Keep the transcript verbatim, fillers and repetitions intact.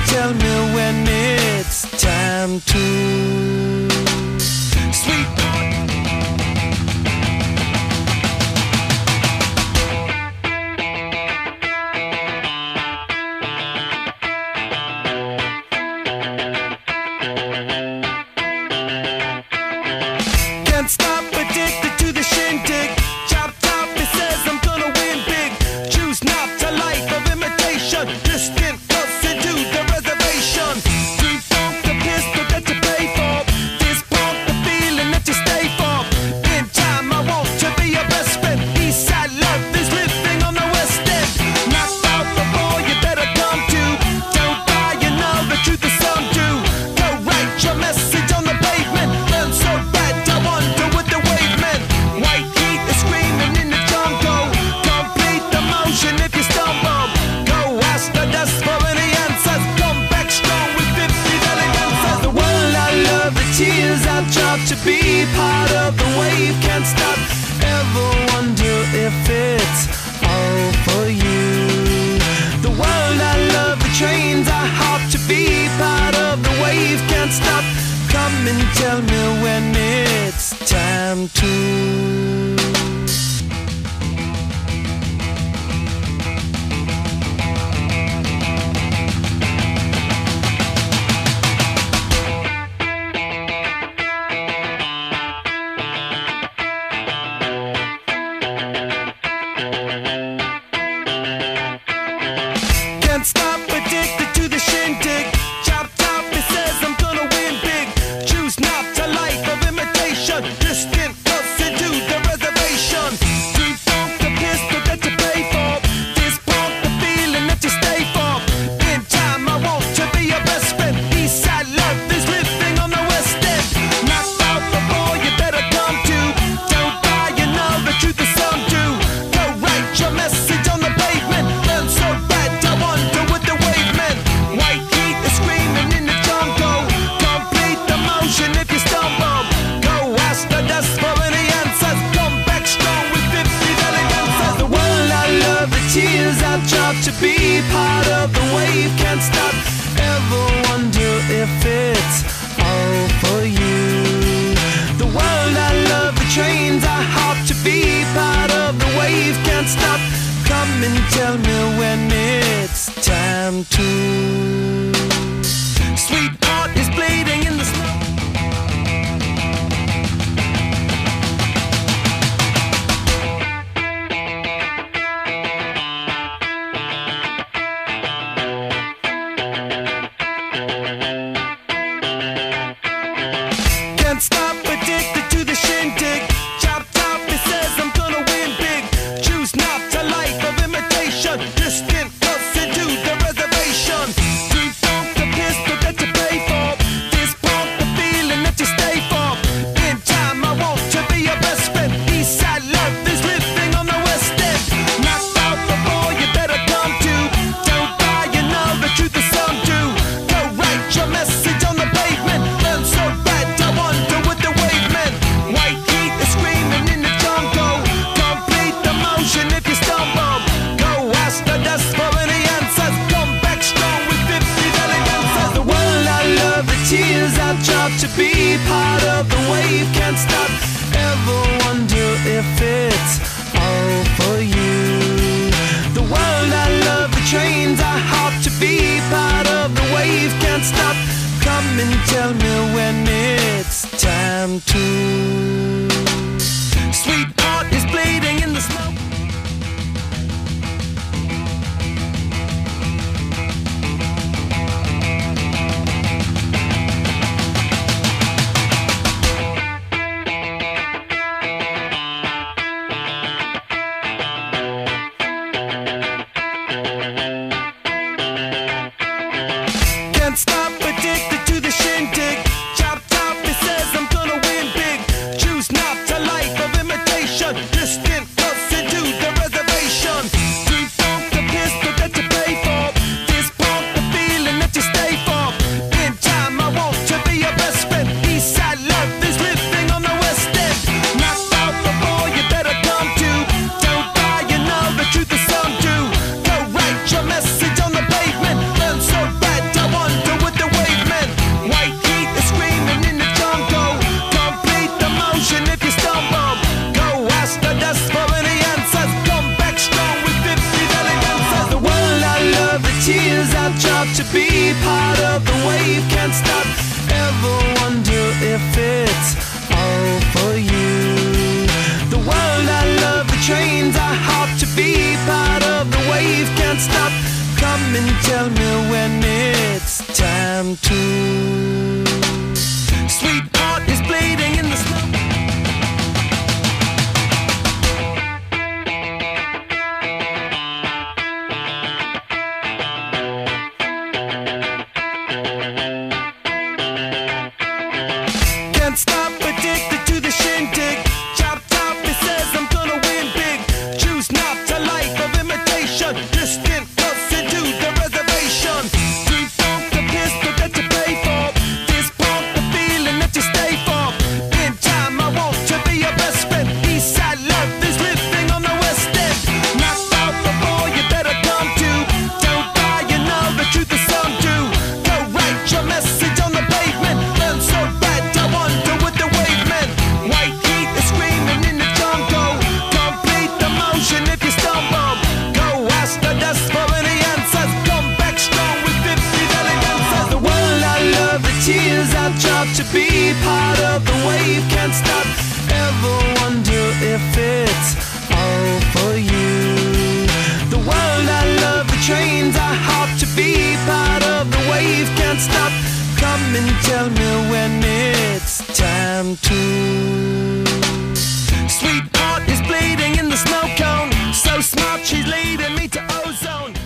tell me when it's time to sweet. Can't stop, addicted to the shindig. Chop top, it says I'm gonna win big. Choose not to life of imitation. Distant close into the reservation. Deep funk the pistol that you pay for. This pump the feeling that you stay for. In time I want to be your best friend. Eastside love is living on the west end. Knocked out before you better come to. Don't die, you know the truth is some do. Go write your message on the pavement. Burn so bad I wonder what the wave meant. White heat is screaming in the jungle. Complete the motion if you stumble. Go ask the dust for any answers. Come back strong with fifty million answers. The world I love, the tears I drop to be part of the wave. Can't stop, ever wonder if it's all for you. The world I love, the trains I hop to be part of the wave. Can't stop, come and tell me when it's time to Can't stop, addicted to the shindig. Chop top, it says I'm gonna win big. Choose not to life of imitation. Distant close into the reservation. Deep funk the pistol that you pay for. This pump the feeling that you stay for. In time I want to be your best friend. Eastside love is living on the west end. Knocked out before you better come to. Don't die, you know the truth is some do. Go write your message on the pavement. Burn so bad I wonder what the wave meant. White heat is screaming in the jungle. Complete the motion if you stumble. Go ask the dust for any answers. Come back strong with fifty million answers. The world I love, the tears I drop to be part of the wave. Can't stop, ever wonder if it's all for you. The world I love, the trains I hop to be part of the wave. Can't stop, come and tell me when it's time to. Sweetheart is bleeding in the snow. Can't stop, addicted to the shindig. Chop top, it says I'm gonna win big. Choose not to life of imitation. Distant close into the reservation. Deep funk the pistol that you pay for. This pump the feeling that you stay for. In time I want to be your best friend. Eastside love is living on the west end. Knocked out before you better come to. Don't die, you know the truth is some do. Go write your message on the pavement. Burn so bad I wonder what the wave meant. White heat is screaming in the jungle. Complete the motion if you stumble. Go ask the dust for any answers. Come back strong with fifty million answers. The world I love, the tears I drop to be part of the wave. Can't stop, ever wonder if it's all for you. The world I love, the trains I hop to be part of the wave. Can't stop, come and tell me when it's time to. Sweetheart is bleeding in the snow. Can't stop, addicted to the shindig. Chop top, it says I'm gonna win big. Choose not to life of imitation. Distant close into the reservation. Deep funk the pistol that you pay for. This pump the feeling that you stay for. In time I want to be your best friend. Eastside love is living on the west end. Knocked out before you better come to. Don't die, you know the truth is some do. Go write your message on the pavement. Burn so bad I want tell me when it's time to. Sweetheart is bleeding in the snow. Can't stop, addicted to the shindig. Chop top, it says I'm gonna win big. Choose not a life of imitation. Distant cuts into the reservation. Three funk the pistol that you pay for. This pump the feeling that you stay for. In time I want to be your best friend. Eastside love is living on the west end. Knocked out before you better come to. Don't die, you know the truth is some do. Go write your message on the pavement. Burn so bad I wonder what the wave meant. White heat is screaming in the jungle. Complete the motion if you stumble. Go ask the dust for any answers. Come back strong with fifty valid answers. The world I love, the tears I drop to be part of the wave. Can't stop, ever wonder if it's all for you. The world I love, the trains I hop to be part of the wave. Can't stop, come and tell me when it's time to. Sweetheart is bleeding in the snow cone. So smart, she's leading me to ozone.